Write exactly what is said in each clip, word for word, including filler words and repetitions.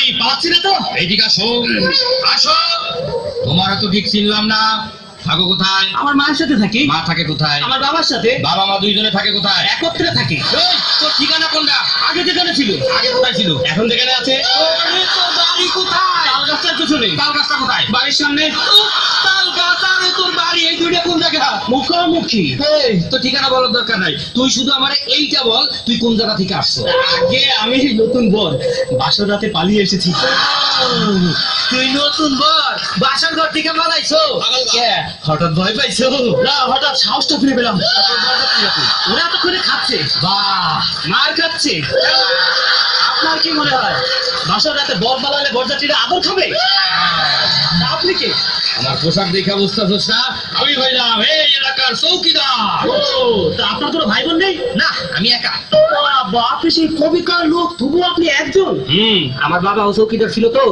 আমি পাচ্ছি না তো। এইদিকে আসো, আসো। তোমার তো ঠিক চিনলাম না। থাকো কোথায়? আমার মায়ের সাথে থাকি। মা থাকে কোথায়? আমার বাবার সাথে। বাবা মা দুইজনে থাকে কোথায়? একত্রে থাকি। এই, তোর ঠিকানা কোনটা? আগে যেখানে ছিল। আগে কোথায় ছিল? এখন যেখানে আছে। ওরে তোর বাড়ি কোথায়? তাল গাছটার পেছনে। তাল গাছটা কোথায়? বাড়ির সামনে। তাল গাছ আর তোর বাড়ি এই দুইটা কোন জায়গা? মুখোমুখি। এই, তোর ঠিকানা বলার দরকার নাই। তুই শুধু আমার এইটা বল, তুই কোন জায়গা থেকে আসছো? আগে আমি নতুন বর, বাসর রাতে পালিয়ে এসেছি। তুই নতুন বর বাসার ঘর থেকে পালাইছো? হঠাৎ ভয় পাইছো? না, হঠাৎ সাহসটা ফিরে পেলাম। ওরা এতক্ষণে খাচ্ছে। বাহ, মার খাচ্ছে। আপনার কি মনে হয় বাসর রাতে বর পালালে বরযাত্রীরা আদর খাবে? আপনি কে? আমার পোশাক দেখে বুঝতেছস না? আমি হইলাম এই এলাকার চৌকিদার। ও, তা আপনার কোনো ভাই বোন নেই? না, আমি একা। বাবা, আপনি সেই কবিকার লোক, তবু আপনি একজন। হুম, আমার বাবা চৌকিদার ছিল তো।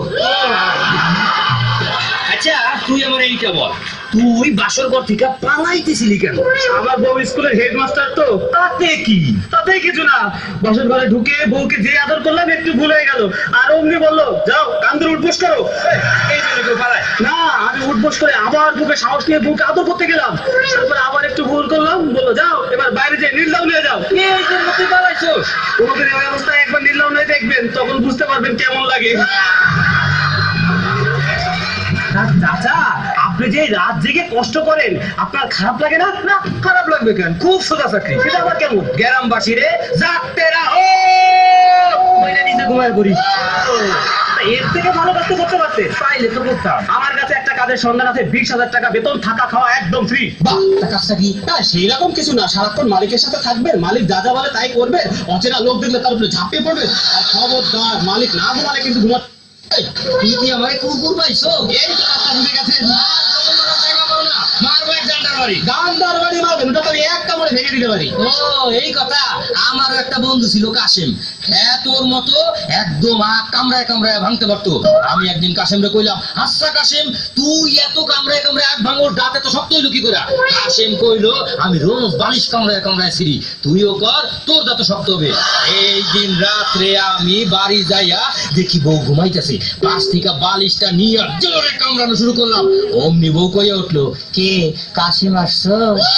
আচ্ছা, তুই আমার এইটা বল, তুই বাসর ঘর থেকে পালাইতেছিলি কেন? আমার বউ স্কুলের হেডমাস্টার তো। তাতে কি? তাতে কিছু না, বাসর ঘরে ঢুকে বউকে যে আদর করলাম একটু ভুল হয়ে গেল, আর অমনি বললো যাও কান্দর উঠবোস করো। এই জন্য কেউ পালায় না, আমি উঠবোস করে আবার বুকে সাহস নিয়ে বউকে আদর করতে গেলাম, তারপরে আবার একটু ভুল করলাম, বললো যাও এবার বাইরে যে নীলদাও নিয়ে যাও। এই জন্য তুই পালাইছস? কোনোদিন এই অবস্থায় একবার নীলদাও নিয়ে দেখবেন, তখন বুঝতে পারবেন কেমন লাগে। চাচা, আপনি যে রাত জেগে কষ্ট করেন, আপনার খারাপ লাগে না? না, খারাপ লাগবে কেন? খুব সোজা চাকরি। সেটা আবার কেমন? গ্রামবাসী রে জাগতে রাহো বইলে নিচে ঘুমায় পড়ি। তা এর থেকে ভালো কাজ তো করতে পারতে। পাইলে তো করতাম। আমার কাছে একটা কাজের সন্ধান আছে, বিশ হাজার টাকা বেতন, থাকা খাওয়া একদম ফ্রি। বাহ, তা কাজটা কি? হ্যাঁ, সেই রকম কিছু না, সারাক্ষণ মালিকের সাথে থাকবেন, মালিক যা যা বলে তাই করবে, অচেনা লোক দেখলে তার উপরে ঝাঁপিয়ে পড়বে, আর খবরদার মালিক না ঘুমালে কিন্তু ঘুমা। এই, তুই কি আমায় কুকুর পাইছো? এই তো রাস্তা ভুলে গেছে। মারবো এক জান্ডার বাড়ি। গান্ডার বাড়ি মারবেন, ওটা তো আমি এক কামড়ে ভেঙে দিতে পারি। ও, এই কথা। আমারও একটা বন্ধু ছিল কাশেম, হ্যাঁ তোর মতো একদম আখ কামড়ায় কামড়ায় ভাঙতে পারতো। আমি একদিন কাশেম রে কইলাম, আচ্ছা কাশেম, তুই এত কামড়ায় কামড়ায় আখ ভাঙোর, দাঁত এত শক্ত হইলো কি করে? কাশেম কইলো, আমি রোজ বালিশ কামড়ায় কামড়ায় ছিড়ি, তুইও কর, তোর দাঁত শক্ত হবে। এই দিন রাত্রে আমি বাড়ি যাইয়া দেখি বউ ঘুমাইতেছে, পাশ থেকে বালিশটা নিয়ে জোরে কামড়ানো শুরু করলাম। অমনি বউ কইয়া উঠলো, কে কাশেম আসছো?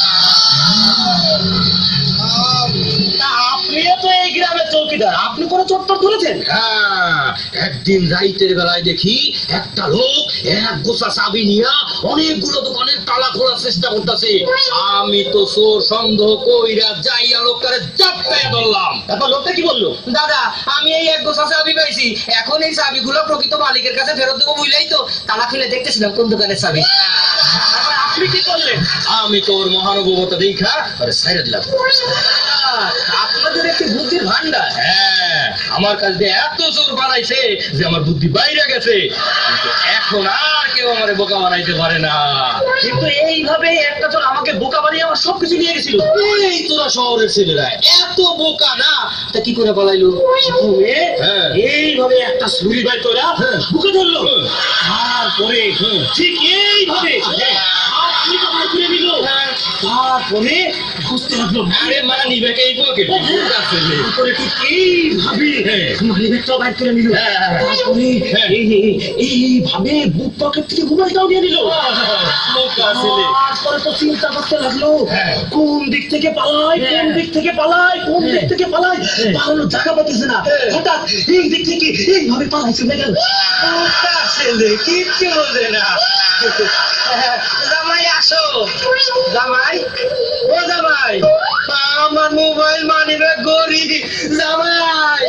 আপনিও তো এই গ্রামের চৌকিদার, আপনি কোনো চত্বর ধরেছেন? হ্যাঁ, একদিন রাইতের বেলায় দেখি একটা লোক এক গোছা চাবি নিয়ে অনেকগুলো দোকানের তালা খোলার চেষ্টা করতেছে। আমি তো চোর সন্দেহ কইরা যাইয়া লোকটারে জাপটায় ধরলাম। তারপর লোকটা কি বললো? দাদা, আমি এই এক গোছা চাবি পাইছি, এখন এই চাবিগুলো প্রকৃত মালিকের কাছে ফেরত দেবো বুঝলেই তো তালা খুলে দেখতেছিলাম কোন দোকানের চাবি। তারপর আপনি কি করলেন? আমি তোর মহানুভবতা দেখা আরে ছাইরা দিলাম। আপনাদের একটি বুদ্ধির ভান্ডার। হ্যাঁ, আমার কাছ দিয়ে এত জোর বানাইছে যে আমার বুদ্ধি বাইরে গেছে, কিন্তু এখন আর কেউ আমারে বোকা বানাইতে পারে না। কিন্তু এইভাবে একটা চোর আমাকে বোকা বানিয়ে আমার সবকিছু নিয়ে গেছিল। এই তোরা শহরের ছেলেরা এত বোকা না, তা কি করে পালাইলো? প্রথমে হ্যাঁ। এইভাবে একটা ছুরি বাই করে হ্যাঁ। বুকে ধরলো, হ্যাঁ। তারপরে হ্যাঁ। ঠিক এইভাবে হ্যাঁ। হাত থেকে বার করে নিল, হ্যাঁ। তারপরে বুঝতে লাগলো আরে মানি ব্যাগে এই পকেট বোকা ছেলে। তারপরে ঠিক এইভাবে হ্যাঁ। মানি ব্যাগটাও বাইর করে নিল, হ্যাঁ। তারপরে হ্যাঁ। এই- এই- এইভাবে বুক পকেট থেকে মোবাইলটাও নিয়ে নিল। বোকা ছেলে। তারপরে তো চিন্তা করতে লাগলো হ্যাঁ। কোন দিক থেকে পালাই, কোন হ্যাঁ। দিক থেকে পালাই, কোন দিক হ্যাঁ। থেকে পালাই, হ্যাঁ। পালানোর জায়গা পাইতেছে না। হ্যাঁ। হঠাৎ এই দিক থেকে এইভাবে পালাই চলে গেল। বোকা ছেলে, কিচ্ছু বোঝে না। জামাই আসো, জামাই, ও জামাই, আমার মোবাইল মানি ব্যাগ গড়ি, জামাই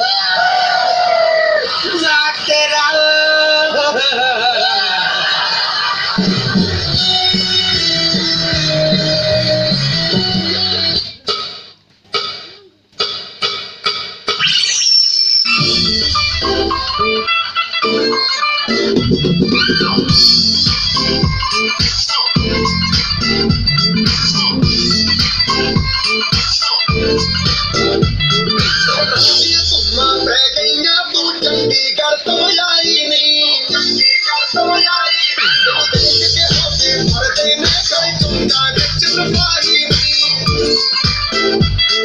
জাগতে রাহো।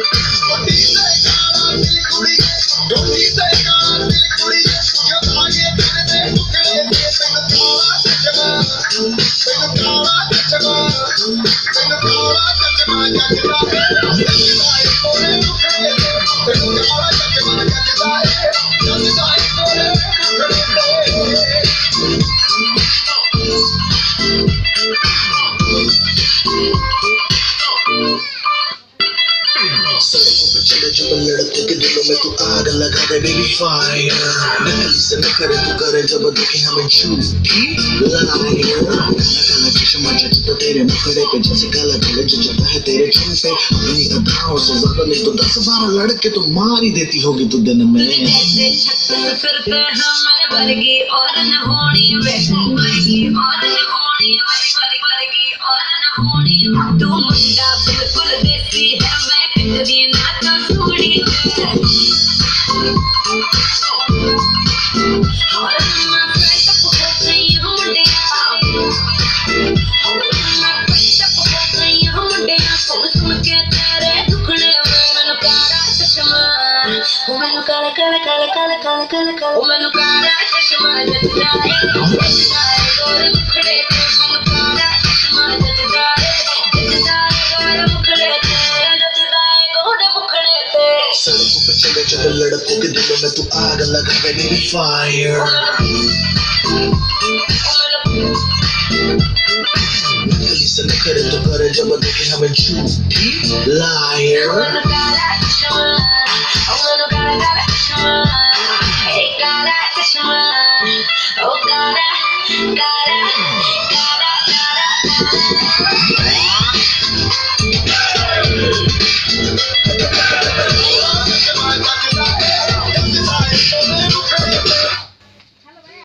Don't fire. नकली से न करे तू करे जब देखे हमें झूठी liar. काला काला चश्मा जचता तेरे मुखड़े पे जैसे काला तिल जचता है तेरे चेहरे पे. अपनी अदाओं से ज्यादा नहीं तो दस बारह लड़के तो मार ही देती होगी तू दिन में. ऐसे छक्के फिरते हमारे वर्गी और न होनी वे वर्गी और न होनी वर्गी वर्गी और न होनी. तू मुंडा बिल्कुल देसी है मैं कितनी ना तो सूड़ी है. और मैं पैसा पकड़ गई हूँ मुंडिया. और मैं पैसा पकड़ गई हूँ मुंडिया. सुन सुन के तेरे दुखड़े में मैंने काला चश्मा. मैंने काला काला काला काला काला काला काला मैंने काला चश्मा जचदा है जचदा है गोरे मुखड़े पे. मैंने काला चश्मा जचदा है जचदा है गोरे मुखड़े पे. जचदा है गोरे मुखड़े पे. सड़कों पे चले चले लड़कों के दिलों में तू आग लगा दे मेरी फायर. नकली से न करे तो करे जब देखे हमें झूठी liar. मैंने काला चश्मा मैंने काला काला चश्मा. Hey, काला चश्मा ओ काला काला